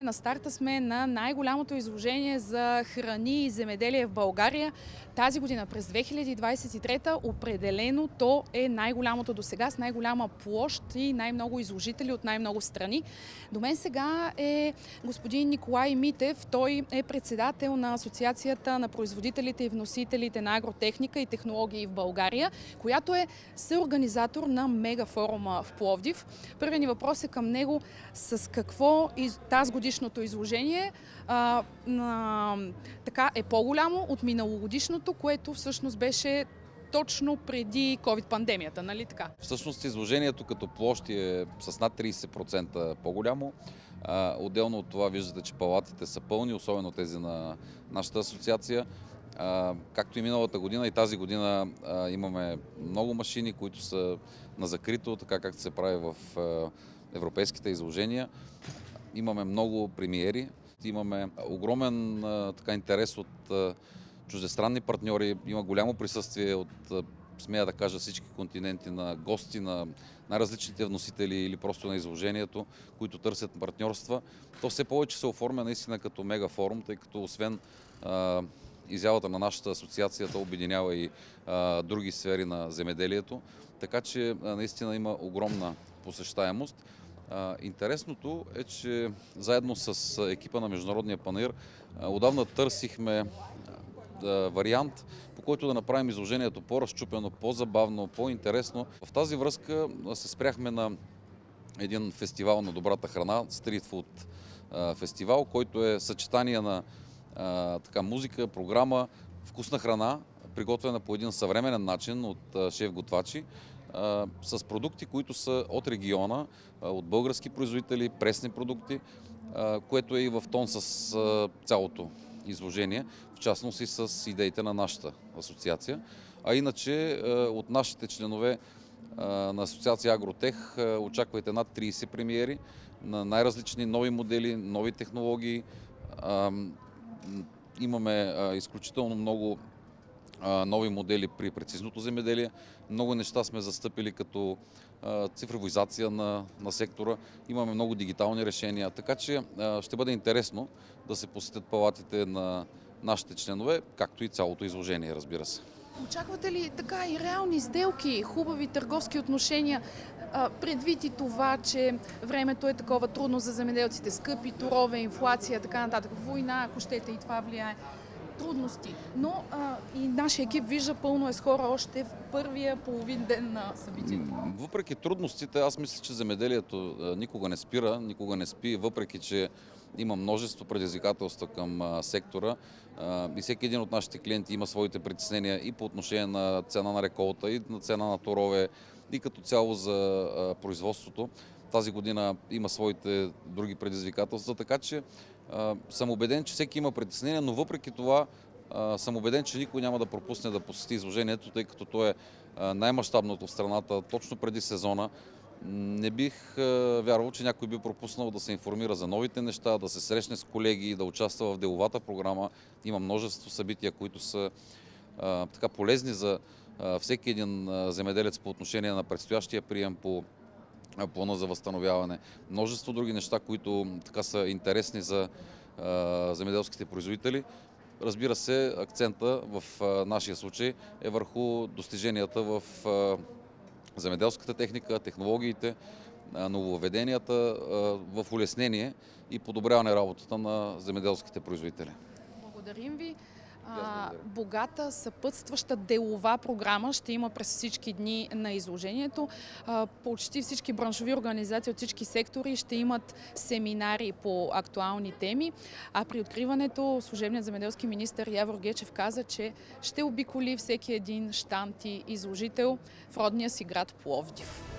На старта сме на най-голямото изложение за храни и земеделие в България. Тази година, през 2023, определено то е най-голямото досега, с най-голяма площ и най-много изложители от най-много страни. До мен сега е господин Николай Митев. Той е председател на Асоциацията на производителите и вносителите на агротехника и технологии в България, която е съорганизатор на мегафорума в Пловдив. Първият ни въпрос е към него: с какво тази годишното изложение така е по-голямо от миналогодишното, което всъщност беше точно преди COVID-пандемията, нали така? Всъщност изложението като площ е с над 30% по-голямо. Отделно от това виждате, че палатите са пълни, особено тези на нашата асоциация. Както и миналата година, и тази година имаме много машини, които са на закрито, така както се прави в европейските изложения. Имаме много премиери, имаме огромен интерес от чуждестранни партньори, има голямо присъствие от, смея да кажа, всички континенти на гости, на най-различните вносители или просто на изложението, които търсят партньорства. То все повече се оформя наистина като мегафорум, тъй като освен изявата на нашата асоциация, то обединява и други сфери на земеделието, така че наистина има огромна посещаемост. Интересното е, че заедно с екипа на Международния панаир отдавна търсихме вариант, по който да направим изложението по-разчупено, по-забавно, по-интересно. В тази връзка се спряхме на един фестивал на добрата храна, Street Food фестивал, който е съчетание на музика, програма, вкусна храна, приготвена по един съвременен начин от шеф-готвачи, с продукти, които са от региона, от български производители, пресни продукти, което е и в тон с цялото изложение, в частност и с идеите на нашата асоциация. А иначе от нашите членове на асоциация Агротех очаквайте над 30 премиери на най-различни нови модели, нови технологии. Имаме изключително много нови модели при прецизното земеделие. Много неща сме застъпили като цифровизация на сектора. Имаме много дигитални решения, така че ще бъде интересно да се посетят палатите на нашите членове, както и цялото изложение, разбира се. Очаквате ли така и реални сделки, хубави търговски отношения, предвид и това, че времето е такова трудно за земеделците, скъпи торове, инфлация, така нататък, война, ако щете, и това влияе? Трудности, но и нашия екип вижда пълно е с хора още в първия половин ден на събитието. Въпреки трудностите, аз мисля, че земеделието никога не спира, никога не спи, въпреки че има множество предизвикателства към сектора и всеки един от нашите клиенти има своите притеснения и по отношение на цена на реколта, и на цена на торове, и като цяло за производството. Тази година има своите други предизвикателства, така че съм убеден, че всеки има притеснения, но въпреки това съм убеден, че никой няма да пропусне да посети изложението, тъй като то е най-мащабното в страната точно преди сезона. Не бих вярвал, че някой би пропуснал да се информира за новите неща, да се срещне с колеги, да участва в деловата програма. Има множество събития, които са полезни за всеки един земеделец по отношение на предстоящия прием по плана за възстановяване. Множество други неща, които са интересни за земеделските производители. Разбира се, акцента в нашия случай е върху достиженията в земеделската техника, технологиите, нововведенията в улеснение и подобряване работата на земеделските производители. Благодарим ви. Богата съпътстваща делова програма ще има през всички дни на изложението. Почти всички браншови организации от всички сектори ще имат семинари по актуални теми. А при откриването служебният земеделски министър Явор Гечев каза, че ще обиколи всеки един щанд и изложител в родния си град Пловдив.